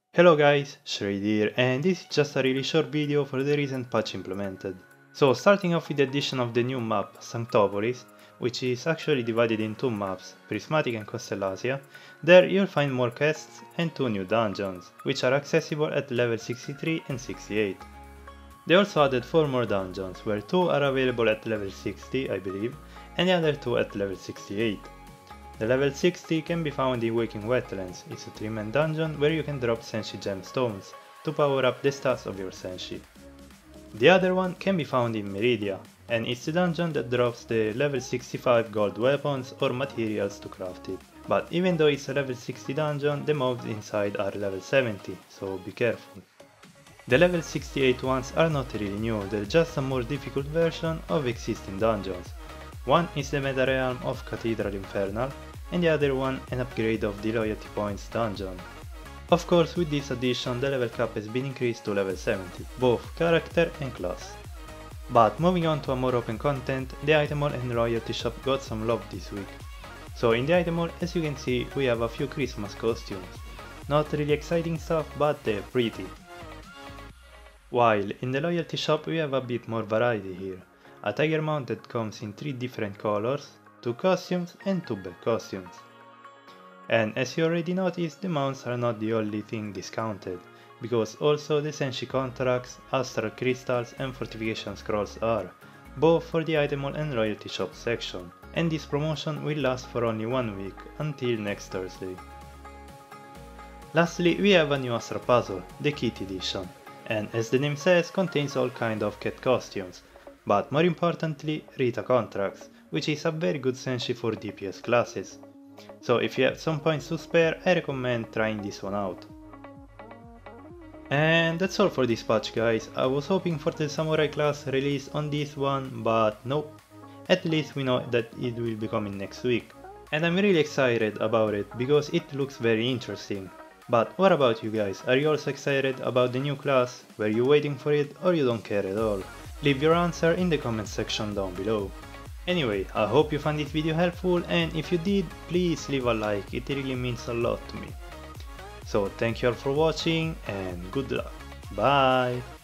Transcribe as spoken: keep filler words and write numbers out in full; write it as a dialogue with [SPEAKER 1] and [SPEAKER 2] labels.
[SPEAKER 1] Hello guys, Shred here, and this is just a really short video for the recent patch implemented. So starting off with the addition of the new map, Sanctopolis, which is actually divided in two maps, Prismatic and Constellasia. There you'll find more quests and two new dungeons, which are accessible at level sixty-three and sixty-eight. They also added four more dungeons, where two are available at level sixty, I believe, and the other two at level sixty-eight. The level sixty can be found in Waking Wetlands. It's a three man dungeon where you can drop Senshi gemstones to power up the stats of your Senshi. The other one can be found in Meridia, and it's the dungeon that drops the level sixty-five gold weapons or materials to craft it. But even though it's a level sixty dungeon, the mobs inside are level seventy, so be careful. The level sixty-eight ones are not really new, they're just a more difficult version of existing dungeons. One is the Meta Realm of Cathedral Infernal, and the other one an upgrade of the Loyalty Points dungeon. Of course, with this addition the level cap has been increased to level seventy, both character and class. But moving on to a more open content, the Item Hall and Royalty Shop got some love this week. So in the Item Hall, as you can see, we have a few Christmas costumes. Not really exciting stuff, but they're pretty. While in the Loyalty Shop we have a bit more variety here. A tiger mount that comes in three different colors, two costumes and two belt costumes. And as you already noticed, the mounts are not the only thing discounted, because also the Senshi contracts, astral crystals and fortification scrolls are, both for the Item Hall and Royalty Shop section, and this promotion will last for only one week, until next Thursday. Lastly, we have a new Astral Puzzle, the Kit Edition, and as the name says, contains all kind of cat costumes, but more importantly, Rita contracts, which is a very good Senshi for D P S classes. So if you have some points to spare, I recommend trying this one out. And that's all for this patch guys. I was hoping for the Samurai class release on this one, but nope. At least we know that it will be coming next week. And I'm really excited about it, because it looks very interesting. But what about you guys? Are you also excited about the new class? Were you waiting for it, or you don't care at all? Leave your answer in the comment section down below. Anyway, I hope you found this video helpful, and if you did, please leave a like, it really means a lot to me. So thank you all for watching and good luck. Bye!